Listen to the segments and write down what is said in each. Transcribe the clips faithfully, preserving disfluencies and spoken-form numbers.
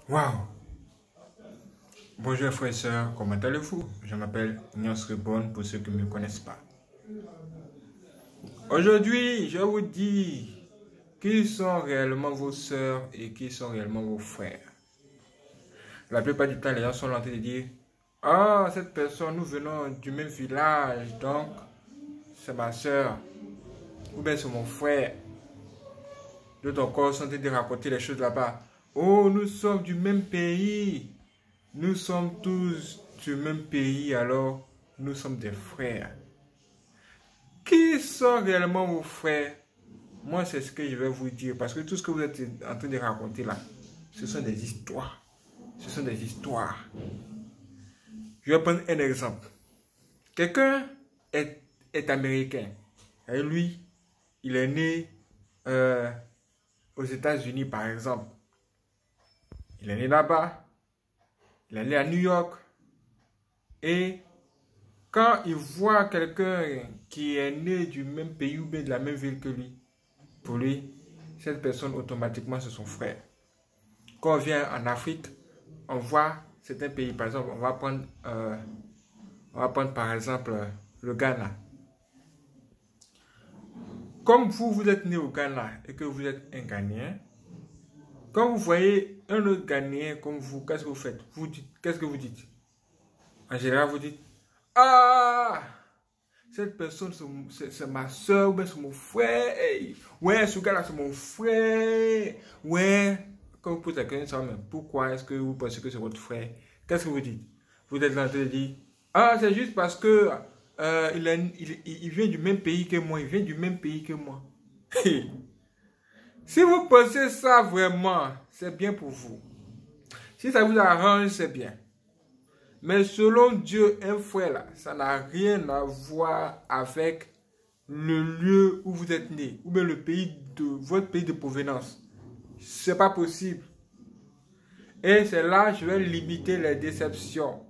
Waouh! Bonjour frères et sœurs, comment allez-vous? Je m'appelle Nios Rebon pour ceux qui ne me connaissent pas. Aujourd'hui, je vous dis qui sont réellement vos sœurs et qui sont réellement vos frères. La plupart du temps, les gens sont en train de dire « Ah, oh, cette personne, nous venons du même village, donc c'est ma sœur. » Ou bien c'est mon frère. D'autres encore sont en train de raconter les choses là-bas. « Oh, nous sommes du même pays. Nous sommes tous du même pays, alors nous sommes des frères. » Qui sont réellement vos frères? Moi, c'est ce que je vais vous dire. Parce que tout ce que vous êtes en train de raconter là, ce sont des histoires. Ce sont des histoires. Je vais prendre un exemple. Quelqu'un est, est américain. Et lui, il est né euh, aux États-Unis, par exemple. Il est né là-bas. Il est né à New York. Et quand il voit quelqu'un qui est né du même pays ou bien de la même ville que lui, pour lui, cette personne automatiquement c'est son frère. Quand on vient en Afrique, on voit certains pays, par exemple, on va prendre, euh, on va prendre par exemple le Ghana. Comme vous, vous êtes né au Ghana et que vous êtes un Ghanéen, quand vous voyez un autre Ghanéen comme vous, qu'est-ce que vous faites? Vous dites, qu'est-ce que vous dites? En général, vous dites, ah, cette personne, c'est ma soeur, ou bien c'est mon frère. Hey, ouais, ce gars-là, c'est mon frère. Ouais. Quand vous posez la question, pourquoi est-ce que vous pensez que c'est votre frère? Qu'est-ce que vous dites? Vous êtes en train de dire, ah, c'est juste parce que euh, il, a, il, il vient du même pays que moi. Il vient du même pays que moi. Si vous pensez ça vraiment, c'est bien pour vous. Si ça vous arrange, c'est bien. Mais selon Dieu, un frère, là, ça n'a rien à voir avec le lieu où vous êtes né, ou bien le pays de votre pays de provenance. C'est pas possible. Et c'est là que je vais limiter les déceptions.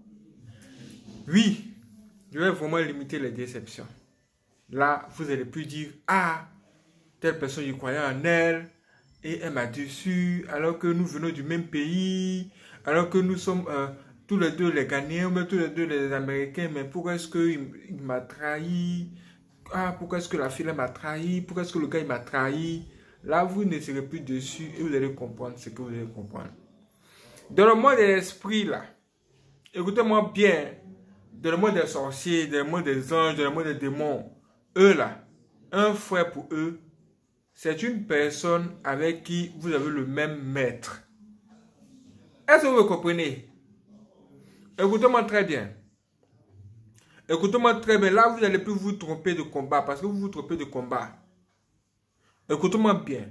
Oui, je vais vraiment limiter les déceptions. Là, vous allez plus dire, ah, telle personne, je croyais en elle, et elle m'a déçu, alors que nous venons du même pays, alors que nous sommes... Euh, tous les deux les Ghanéens, ou même tous les deux les Américains, mais pourquoi est-ce qu'il il m'a trahi? Ah, pourquoi est-ce que la fille m'a trahi? Pourquoi est-ce que le gars m'a trahi? Là, vous ne serez plus dessus et vous allez comprendre ce que vous allez comprendre. Dans le monde de l'esprit, là, écoutez-moi bien, dans le monde des sorciers, dans le monde des anges, dans le monde des démons, eux là, un frère pour eux, c'est une personne avec qui vous avez le même maître. Est-ce que vous comprenez? Écoutez-moi très bien. Écoutez-moi très bien. Là, vous n'allez plus vous tromper de combat parce que vous vous trompez de combat. Écoutez-moi bien.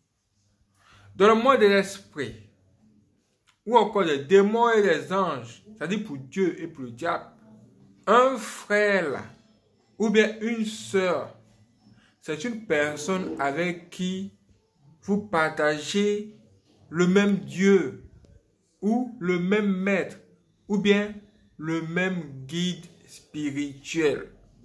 Dans le monde de l'esprit, ou encore les démons et les anges, c'est-à-dire pour Dieu et pour le diable, un frère là, ou bien une sœur, c'est une personne avec qui vous partagez le même Dieu ou le même maître, ou bien le même guide spirituel.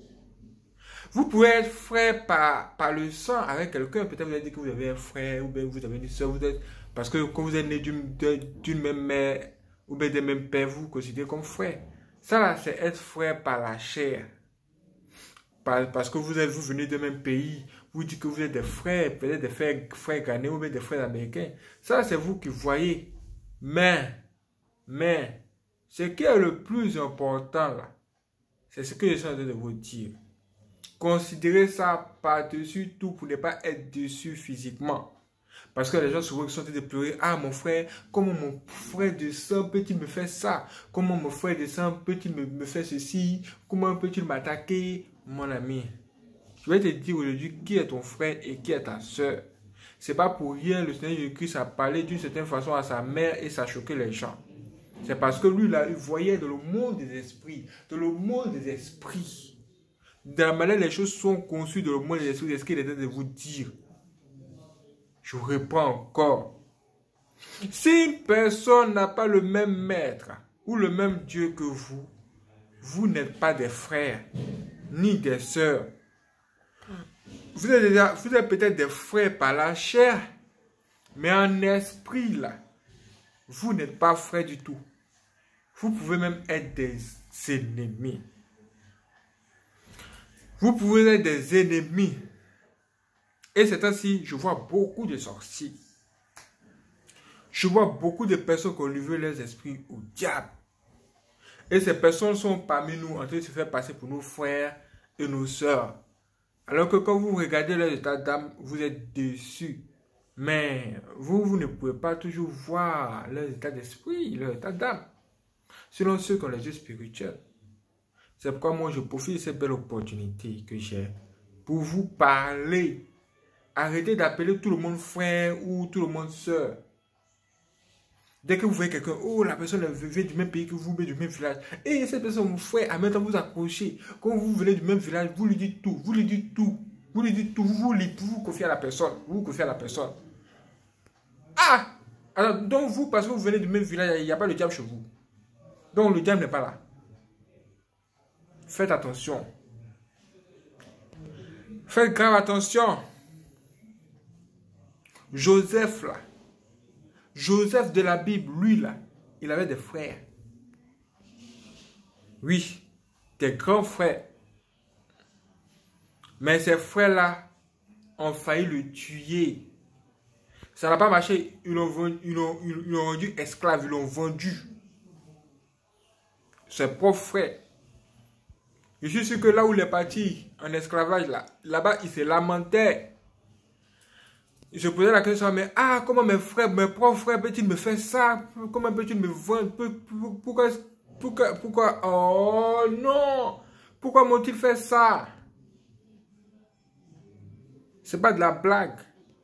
Vous pouvez être frère par, par le sang avec quelqu'un. Peut-être vous avez dit que vous avez un frère ou bien vous avez une soeur. Vous êtes, parce que quand vous êtes né d'une même mère ou bien d'un même père, vous vous considérez comme frère. Ça là, c'est être frère par la chair. Par, parce que vous êtes vous venez d'un même pays. Vous dites que vous êtes des frères, peut-être des frères, frères ghanéens ou bien des frères américains. Ça, c'est vous qui voyez. Mais, mais, ce qui est le plus important là, c'est ce que je suis en train de vous dire. Considérez ça par-dessus tout pour ne pas être déçu physiquement. Parce que les gens souvent sont en train de pleurer. Ah mon frère, comment mon frère de sang peut-il me faire ça? Comment mon frère de sang peut-il me, me faire ceci? Comment peut-il m'attaquer? Mon ami, je vais te dire aujourd'hui qui est ton frère et qui est ta soeur. C'est pas pour rien le Seigneur Jésus-Christ a parlé d'une certaine façon à sa mère et ça a choqué les gens. C'est parce que lui, là, il voyait dans le monde des esprits. Dans le monde des esprits. Dans la manière les choses sont conçues dans le monde des esprits, c'est ce qu'il est en train de vous dire. Je vous réponds encore. Si une personne n'a pas le même maître ou le même Dieu que vous, vous n'êtes pas des frères ni des sœurs. Vous êtes, déjà, vous êtes peut-être des frères par la chair, mais en esprit, là, vous n'êtes pas frères du tout. Vous pouvez même être des ennemis. Vous pouvez être des ennemis. Et c'est ainsi, je vois beaucoup de sorciers. Je vois beaucoup de personnes qui ont livré leurs esprits au diable. Et ces personnes sont parmi nous en train de se faire passer pour nos frères et nos sœurs. Alors que quand vous regardez leur état d'âme, vous êtes déçus. Mais vous, vous ne pouvez pas toujours voir leur état d'esprit, leur état d'âme. Selon ceux qui ont les yeux spirituels. C'est pourquoi moi je profite de cette belle opportunité que j'ai pour vous parler. Arrêtez d'appeler tout le monde frère ou tout le monde sœur. Dès que vous voyez quelqu'un, oh la personne vient du même pays que vous, mais du même village. Et cette personne, mon frère, à maintenant vous accrochez. Quand vous venez du même village, vous lui dites tout, vous lui dites tout, vous lui dites tout, vous vous, vous, vous confiez à la personne, vous vous confiez à la personne. Ah! Alors, donc vous, parce que vous venez du même village, il n'y a pas le diable chez vous. Donc le diable n'est pas là. Faites attention. Faites grave attention. Joseph là. Joseph de la Bible, lui là, il avait des frères. Oui, des grands frères. Mais ces frères-là ont failli le tuer. Ça n'a pas marché. Ils l'ont vendu, ils l'ont, ils l'ont rendu esclave, ils l'ont vendu. Ses propres frères. Je suis sûr que là où il est parti en esclavage, là, là-bas, il se lamentait. Il se posait la question, mais ah, comment mes frères, mes propres frères peuvent-ils me faire ça? Comment peuvent-ils me vendre? Pourquoi, pourquoi, pourquoi, oh non! Pourquoi m'ont-ils fait ça? C'est pas de la blague.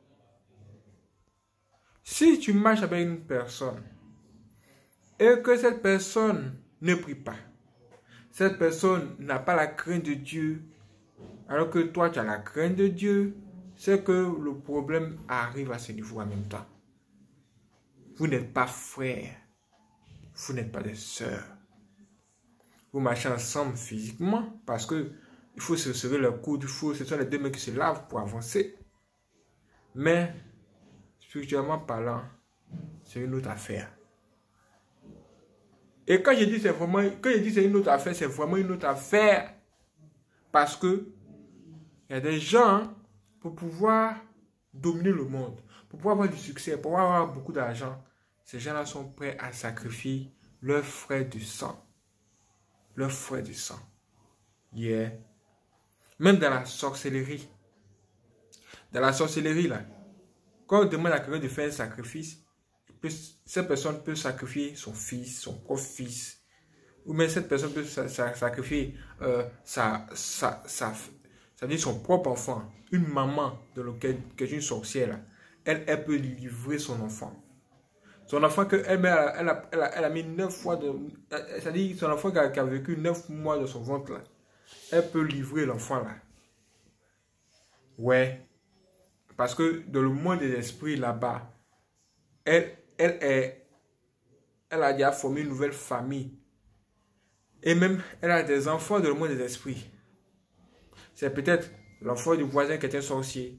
Si tu marches avec une personne et que cette personne ne prie pas, cette personne n'a pas la crainte de Dieu, alors que toi tu as la crainte de Dieu, c'est que le problème arrive à ce niveau en même temps. Vous n'êtes pas frères, vous n'êtes pas des sœurs. Vous marchez ensemble physiquement parce que il faut se serrer le coude, il faut, ce sont les deux mains qui se lavent pour avancer. Mais spirituellement parlant, c'est une autre affaire. Et quand je dis c'est vraiment, quand je dis c'est une autre affaire, c'est vraiment une autre affaire. Parce que il y a des gens, pour pouvoir dominer le monde, pour pouvoir avoir du succès, pour pouvoir avoir beaucoup d'argent, ces gens-là sont prêts à sacrifier leurs frères du sang. Leurs frères du sang. Yeah. Même dans la sorcellerie. Dans la sorcellerie, là, quand on demande à quelqu'un de faire un sacrifice, peut, cette personne peut sacrifier son fils, son propre fils. Ou même cette personne peut sa, sa, sacrifier euh, sa, sa, sa, ça veut dire son propre enfant. Une maman de lequel, qui est une sorcière, là, elle, elle peut livrer son enfant. Son enfant que elle, elle, a, elle, a, elle, a, elle a mis neuf fois de... C'est-à-dire son enfant qui a, qui a vécu neuf mois de son ventre, là, elle peut livrer l'enfant là. Ouais. Parce que dans le monde des esprits là-bas, elle, elle, est, elle a déjà formé une nouvelle famille. Et même, elle a des enfants dans le monde des esprits. C'est peut-être l'enfant du voisin qui est un sorcier.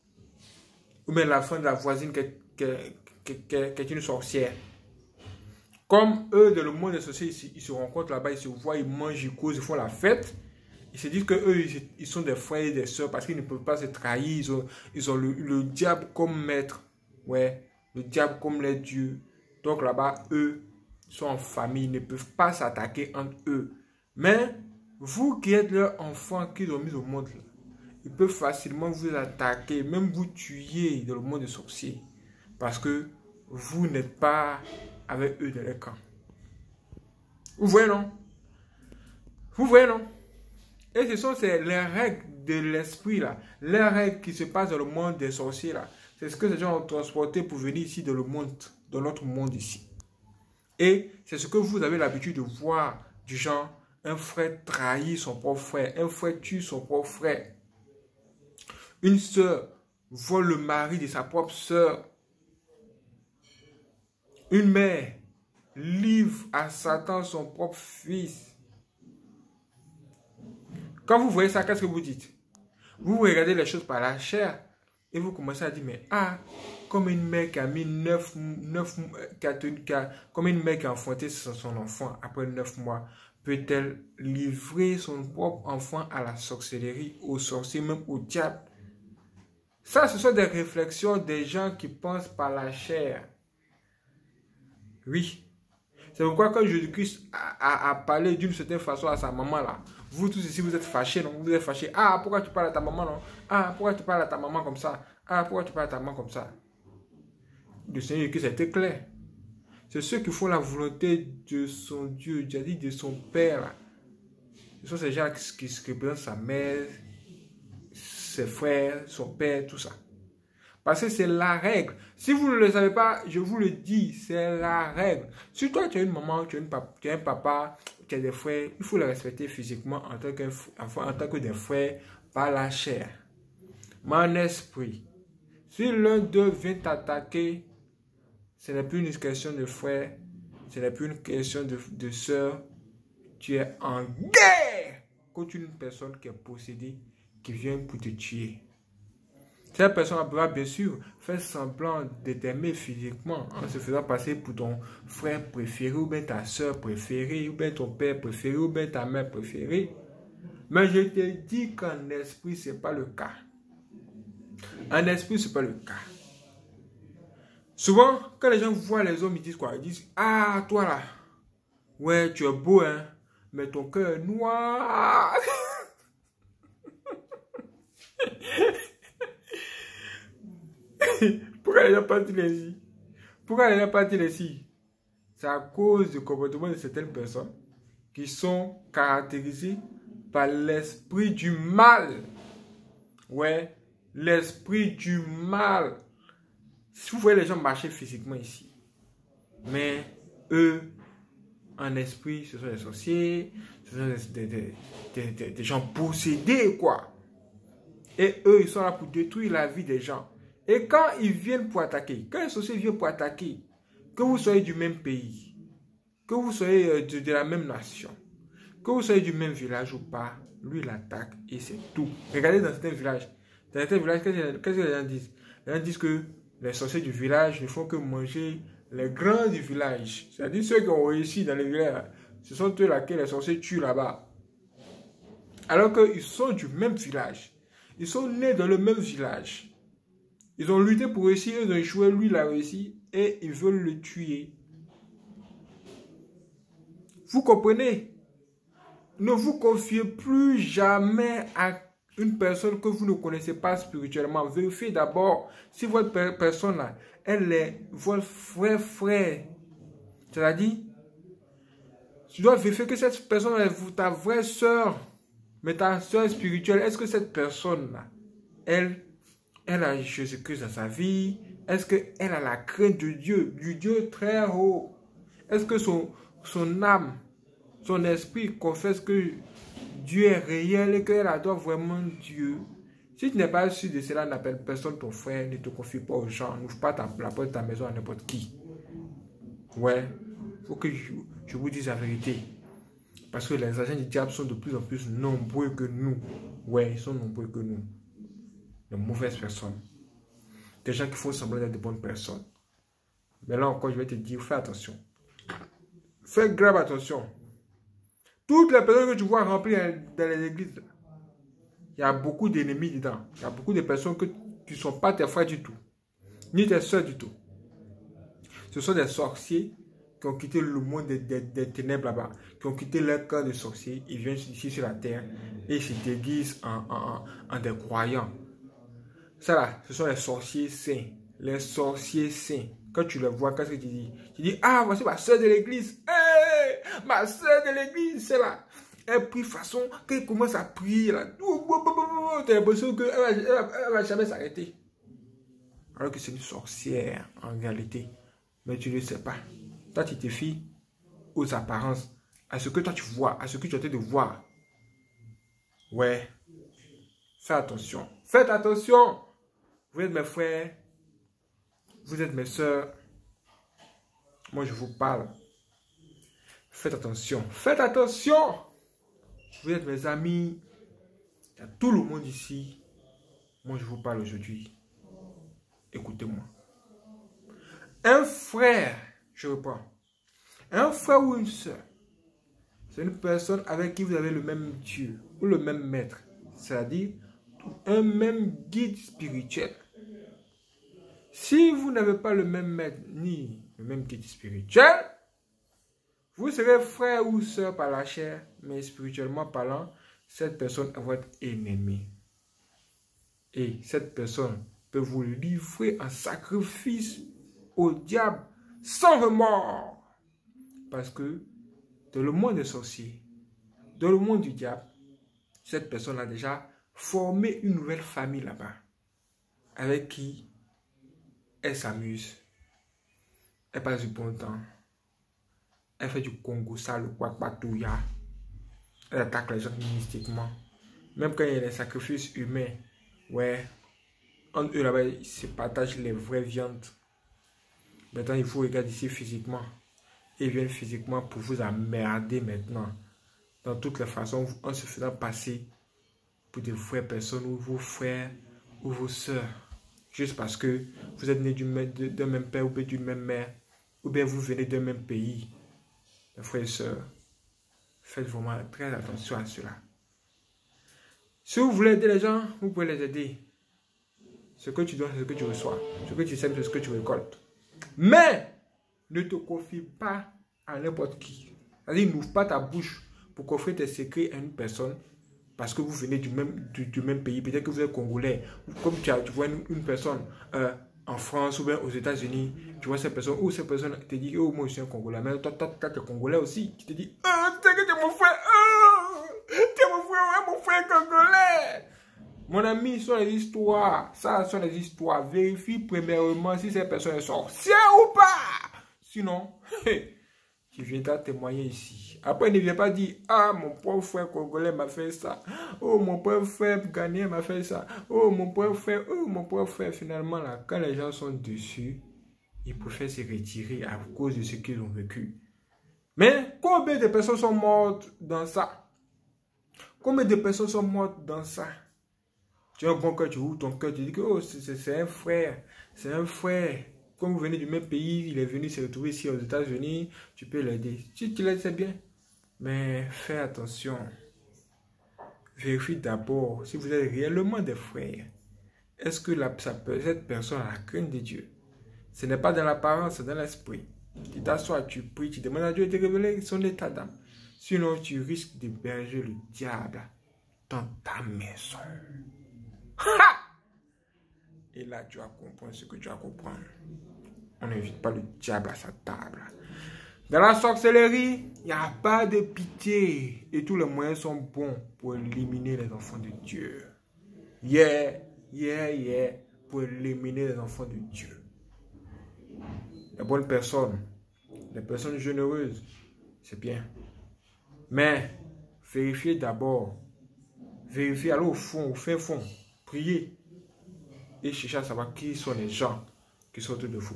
Ou même l'enfant de la voisine qui est, qui, est, qui, est, qui est une sorcière. Comme eux, dans le monde des sorciers, ils, ils se rencontrent là-bas, ils se voient, ils mangent, ils causent, ils font la fête. Ils se disent qu'eux, ils, ils sont des frères et des sœurs parce qu'ils ne peuvent pas se trahir. Ils ont, ils ont le, le diable comme maître. Ouais, le diable comme les dieux. Donc là-bas, eux sont en famille, ils ne peuvent pas s'attaquer entre eux. Mais vous qui êtes leurs enfants qu'ils ont mis au monde, là, ils peuvent facilement vous attaquer, même vous tuer dans le monde des sorciers. Parce que vous n'êtes pas avec eux dans les camps. Vous voyez, non? Vous voyez, non? Et ce sont ces, les règles de l'esprit, là. Les règles qui se passent dans le monde des sorciers, là. C'est ce que ces gens ont transporté pour venir ici dans le monde, dans notre monde ici. Et c'est ce que vous avez l'habitude de voir du genre, un frère trahit son propre frère, un frère tue son propre frère. Une sœur vole le mari de sa propre sœur. Une mère livre à Satan son propre fils. Quand vous voyez ça, qu'est-ce que vous dites? Vous regardez les choses par la chair et vous commencez à dire, mais ah, comme une mère qui a mis neuf, neuf qui a tenu, qui a, comme une mère qui a enfanté son enfant après neuf mois, peut-elle livrer son propre enfant à la sorcellerie, aux sorciers, même au diable? Ça, ce sont des réflexions des gens qui pensent par la chair. Oui. C'est pourquoi quand Jésus-Christ a, a, a parlé d'une certaine façon à sa maman là, vous tous ici vous êtes fâchés, non? Vous êtes fâchés. Ah, pourquoi tu parles à ta maman, non? Ah, pourquoi tu parles à ta maman comme ça? Ah, pourquoi tu parles à ta maman comme ça? Le Seigneur Jésus-Christ était clair. C'est ceux qui font la volonté de son Dieu, j'ai dit de son Père là. Ce sont ces gens qui, qui représentent sa mère, ses frères, son père, tout ça. Parce que c'est la règle. Si vous ne le savez pas, je vous le dis, c'est la règle. Si toi, tu as une maman, tu as, une papa, tu as un papa, tu as des frères, il faut les respecter physiquement en tant, en tant que des frères par la chair. Mais en esprit, si l'un d'eux vient t'attaquer, ce n'est plus une question de frère, ce n'est plus une question de, de soeur. Tu es en guerre contre une personne qui est possédée, qui vient pour te tuer. Cette personne va bien sûr faire semblant de t'aimer physiquement en se faisant passer pour ton frère préféré ou bien ta soeur préférée ou bien ton père préféré ou bien ta mère préférée. Mais je te dis qu'en esprit, ce n'est pas le cas. En esprit, ce n'est pas le cas. Souvent, quand les gens voient les hommes, ils disent quoi? Ils disent, ah, toi là, ouais, tu es beau, hein, mais ton cœur est noir. Pourquoi il n'a pas dit ainsi? Pourquoi il n'a pas dit ainsi? C'est à cause du comportement de certaines personnes qui sont caractérisées par l'esprit du mal. Ouais, l'esprit du mal. Si vous voyez les gens marcher physiquement ici, mais eux, en esprit, ce sont des sorciers, ce sont des, des, des, des, des gens possédés, quoi. Et eux, ils sont là pour détruire la vie des gens. Et quand ils viennent pour attaquer, quand les sorciers viennent pour attaquer, que vous soyez du même pays, que vous soyez de, de la même nation, que vous soyez du même village ou pas, lui il attaque et c'est tout. Regardez dans certains villages, dans certains villages, qu'est-ce que les gens disent? Les gens disent que les sorciers du village ne font que manger les grands du village. C'est-à-dire ceux qui ont réussi dans les villages, ce sont eux là que les sorciers tuent là-bas. Alors qu'ils sont du même village. Ils sont nés dans le même village. Ils ont lutté pour réussir, ils ont échoué, lui il a réussi et ils veulent le tuer. Vous comprenez? Ne vous confiez plus jamais à une personne que vous ne connaissez pas spirituellement. Vérifiez d'abord si votre personne là, elle est votre frère frère. C'est-à-dire, tu dois vérifier que cette personne est ta vraie soeur, mais ta soeur spirituelle. Est-ce que cette personne là, elle Elle a Jésus-Christ dans sa vie? Est-ce qu'elle a la crainte de Dieu, du Dieu très haut? Est-ce que son, son âme, son esprit confesse que Dieu est réel et qu'elle adore vraiment Dieu? Si tu n'es pas sûr de cela, n'appelle personne ton frère, ne te confie pas aux gens, n'ouvre pas ta, la porte de ta maison à n'importe qui. Ouais, il faut que je, je vous dise la vérité. Parce que les agents du diable sont de plus en plus nombreux que nous. Ouais, ils sont nombreux que nous. De mauvaises personnes. Des gens qui font semblant d'être de bonnes personnes. Mais là encore, je vais te dire, fais attention. Fais grave attention. Toutes les personnes que tu vois remplies dans les églises, il y a beaucoup d'ennemis dedans. Il y a beaucoup de personnes que, qui ne sont pas tes frères du tout. Ni tes soeurs du tout. Ce sont des sorciers qui ont quitté le monde des, des, des ténèbres là-bas. Qui ont quitté leur cœur de sorciers. Ils viennent ici sur la terre et ils se déguisent en, en, en, en des croyants. Ça là, ce sont les sorciers saints. Les sorciers saints. Quand tu les vois, qu'est-ce que tu dis? Tu dis, ah, voici ma soeur de l'église. Hey, ma soeur de l'église, c'est là. Elle prie façon qu'elle commence à prier là. Tu as l'impression qu'elle va, elle va, elle va jamais s'arrêter. Alors que c'est une sorcière en réalité. Mais tu ne le sais pas. Toi, tu te fies aux apparences. À ce que toi tu vois. À ce que tu es en train de voir. Ouais. Fais attention. Faites attention. Vous êtes mes frères, vous êtes mes soeurs, moi je vous parle. Faites attention, faites attention. Vous êtes mes amis, il y a tout le monde ici. Moi je vous parle aujourd'hui. Écoutez-moi. Un frère, je reprends. Un frère ou une soeur, c'est une personne avec qui vous avez le même Dieu ou le même maître. C'est-à-dire un même guide spirituel. Si vous n'avez pas le même maître ni le même guide spirituel, vous serez frère ou soeur par la chair, mais spirituellement parlant, cette personne est votre ennemi. Et cette personne peut vous livrer en sacrifice au diable sans remords. Parce que dans le monde des sorciers, dans le monde du diable, cette personne a déjà formé une nouvelle famille là-bas, avec qui elle s'amuse, elle passe du bon temps, elle fait du Congo, ça, le Kwakpatouya, elle attaque les gens mystiquement. Même quand il y a des sacrifices humains, ouais, entre eux là-bas, ils se partagent les vraies viandes. Maintenant, il faut regarder ici physiquement. Ils viennent physiquement pour vous emmerder maintenant. Dans toutes les façons, en se faisant passer pour des vraies personnes, ou vos frères, ou vos soeurs. Juste parce que vous êtes nés d'un même père, ou bien d'une même mère, ou bien vous venez d'un même pays. Mes frères et sœurs, faites vraiment très attention à cela. Si vous voulez aider les gens, vous pouvez les aider. Ce que tu donnes, c'est ce que tu reçois. Ce que tu sèmes, c'est ce que tu récoltes. Mais, ne te confie pas à n'importe qui. C'est-à-dire, n'ouvre pas ta bouche pour confier tes secrets à une personne parce que vous venez du même, du, du même pays. Peut-être que vous êtes congolais. Comme tu, as, tu vois une, une personne euh, en France ou bien aux États-Unis, tu vois cette personne, ou cette personne te dit, oh, moi je suis un Congolais. Mais toi, toi, toi tu es Congolais aussi. Tu te dis, oh, tu sais que tu es mon frère. Oh, tu es mon frère, ouais, mon frère congolais. Mon ami, ce sont les histoires. Ça, ce sont les histoires. Vérifie premièrement si cette personne est sorcière ou pas. Sinon, tu viendras témoigner ici. Après, ne viens pas dire, ah, mon pauvre frère congolais m'a fait ça. Oh, mon pauvre frère ghanéen m'a fait ça. Oh, mon pauvre frère, oh, mon pauvre frère. Finalement, là, quand les gens sont dessus, ils préfèrent se retirer à cause de ce qu'ils ont vécu. Mais combien de personnes sont mortes dans ça? Combien de personnes sont mortes dans ça? Tu as un bon cœur, tu ouvres ton cœur, tu dis que oh, c'est un frère, c'est un frère. Comme vous venez du même pays, il est venu se retrouver ici aux États-Unis, tu peux l'aider. Si tu l'aides, c'est bien. Mais fais attention. Vérifie d'abord si vous êtes réellement des frères. Est-ce que la, cette personne a la crainte de Dieu? Ce n'est pas dans l'apparence, c'est dans l'esprit. Tu t'assois, tu pries, tu demandes à Dieu de te révéler son état d'âme. Sinon, tu risques d'héberger le diable dans ta maison. Ha! Et là, tu vas comprendre ce que tu vas comprendre. On n'invite pas le diable à sa table. Dans la sorcellerie, il n'y a pas de pitié. Et tous les moyens sont bons pour éliminer les enfants de Dieu. Yeah, yeah, yeah. Pour éliminer les enfants de Dieu. Les bonnes personnes, les personnes généreuses, c'est bien. Mais, vérifiez d'abord. Vérifiez, allez au fond, au fin fond. Priez et cherchez à savoir qui sont les gens qui sont autour de vous.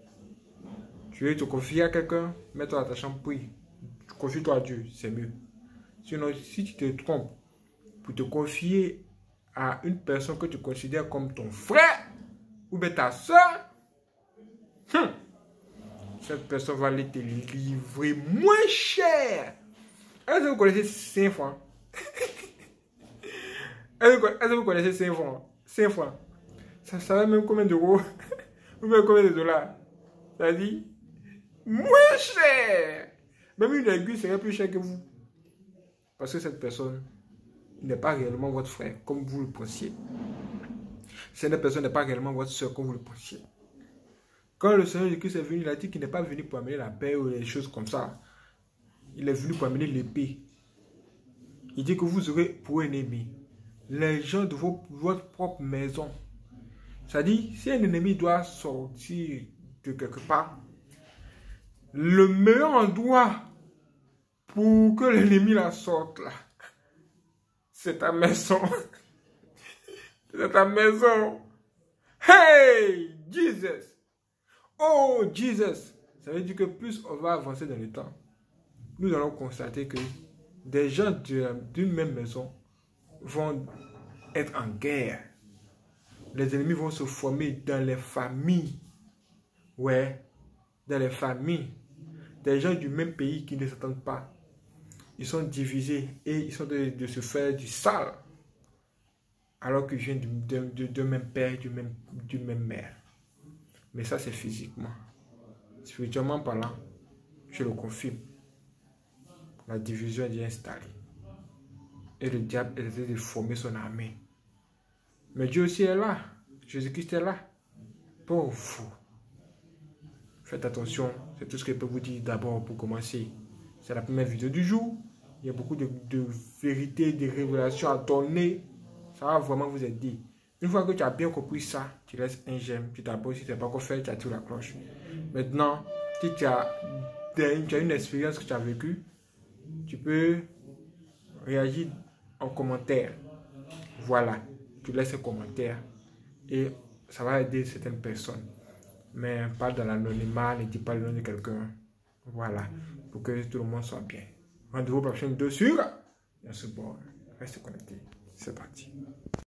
Tu veux te confier à quelqu'un, mets-toi dans ta chambre, prie. Confie-toi à Dieu, c'est mieux. Sinon, si tu te trompes pour te confier à une personne que tu considères comme ton frère ou bien ta soeur, hum, cette personne va aller te livrer moins cher. Est-ce que vous connaissez cinq francs? Est-ce que vous connaissez cinq francs? cinq francs. Ça savait même combien d'euros? Ou même combien de dollars? Ça dit moins cher. Même une aiguille serait plus cher que vous. Parce que cette personne n'est pas réellement votre frère comme vous le pensiez. Cette personne n'est pas réellement votre soeur comme vous le pensiez. Quand le Seigneur Jésus-Christ est venu, il a dit qu'il n'est pas venu pour amener la paix ou des choses comme ça. Il est venu pour amener l'épée. Il dit que vous aurez pour ennemi les gens de vos, votre propre maison. C'est-à-dire, si un ennemi doit sortir de quelque part, le meilleur endroit pour que l'ennemi la sorte là, c'est ta maison. C'est ta maison. Hey, Jesus. Oh, Jesus. Ça veut dire que plus on va avancer dans le temps, nous allons constater que des gens d'une même maison vont être en guerre. Les ennemis vont se former dans les familles. Ouais, dans les familles, des gens du même pays qui ne s'entendent pas. Ils sont divisés et ils sont de, de se faire du sale. Alors qu'ils viennent de, de, de, de même père, du même, du même mère. Mais ça, c'est physiquement. Spirituellement parlant, je le confirme. La division est installée. Et le diable est en train de former son armée. Mais Dieu aussi est là. Jésus-Christ est là. Pour vous. Faites attention. C'est tout ce que je peux vous dire d'abord pour commencer. C'est la première vidéo du jour. Il y a beaucoup de, de vérités, de révélations à donner. Ça va vraiment vous aider. Une fois que tu as bien compris ça, tu laisses un j'aime, tu t'abonnes. Si tu n'as pas encore fait, tu actives la cloche. Maintenant, si tu as, tu as une expérience que tu as vécue, tu peux réagir en commentaire. Voilà, tu laisses un commentaire et ça va aider certaines personnes. Mais pas dans l'anonymat, ne dis pas le nom de quelqu'un. Voilà, pour que tout le monde soit bien. Rendez-vous pour la prochaine vidéo sur Bien sûr, bon, reste connecté. C'est parti.